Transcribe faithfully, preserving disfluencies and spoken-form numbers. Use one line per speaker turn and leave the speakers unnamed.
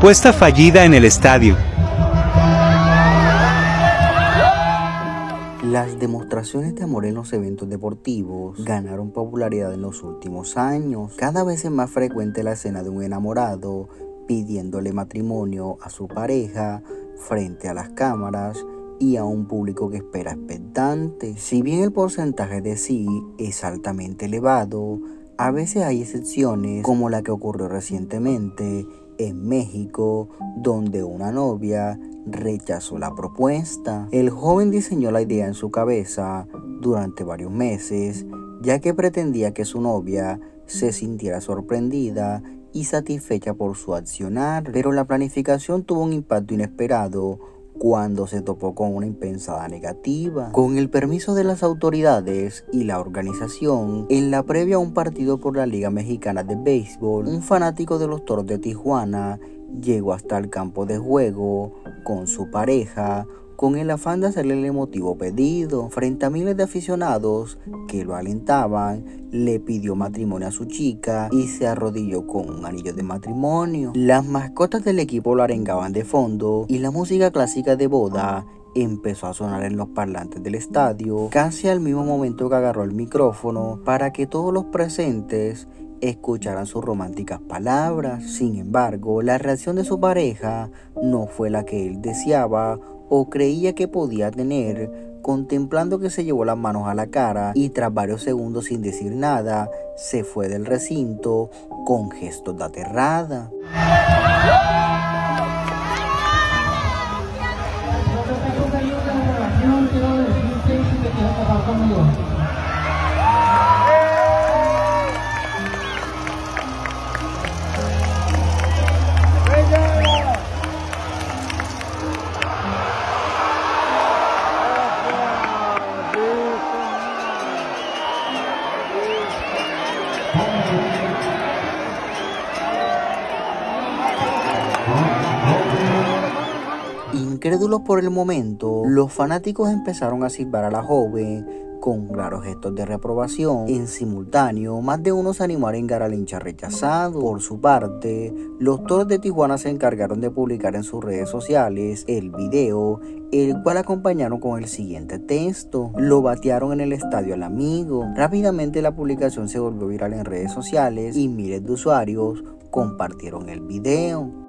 Apuesta fallida en el estadio.
Las demostraciones de amor en los eventos deportivos ganaron popularidad en los últimos años. Cada vez es más frecuente la escena de un enamorado pidiéndole matrimonio a su pareja frente a las cámaras y a un público que espera expectante. Si bien el porcentaje de sí es altamente elevado, a veces hay excepciones, como la que ocurrió recientemente en México, donde una novia rechazó la propuesta. El joven diseñó la idea en su cabeza durante varios meses, ya que pretendía que su novia se sintiera sorprendida y satisfecha por su accionar, pero la planificación tuvo un impacto inesperado cuando se topó con una impensada negativa. Con el permiso de las autoridades y la organización, en la previa a un partido por la Liga Mexicana de Béisbol, un fanático de los Toros de Tijuana llegó hasta el campo de juego con su pareja, con el afán de hacerle el emotivo pedido. Frente a miles de aficionados que lo alentaban, le pidió matrimonio a su chica y se arrodilló con un anillo de matrimonio. Las mascotas del equipo lo arengaban de fondo y la música clásica de boda empezó a sonar en los parlantes del estadio, casi al mismo momento que agarró el micrófono para que todos los presentes escucharan sus románticas palabras. Sin embargo, la reacción de su pareja no fue la que él deseaba o creía que podía tener, contemplando que se llevó las manos a la cara y tras varios segundos sin decir nada, se fue del recinto con gestos de aterrada. Incrédulos por el momento, los fanáticos empezaron a silbar a la joven con claros gestos de reprobación. En simultáneo, más de uno se animó a arengar al hincha rechazado. Por su parte, los Toros de Tijuana se encargaron de publicar en sus redes sociales el video, el cual acompañaron con el siguiente texto: lo batearon en el estadio al amigo. Rápidamente la publicación se volvió viral en redes sociales y miles de usuarios compartieron el video.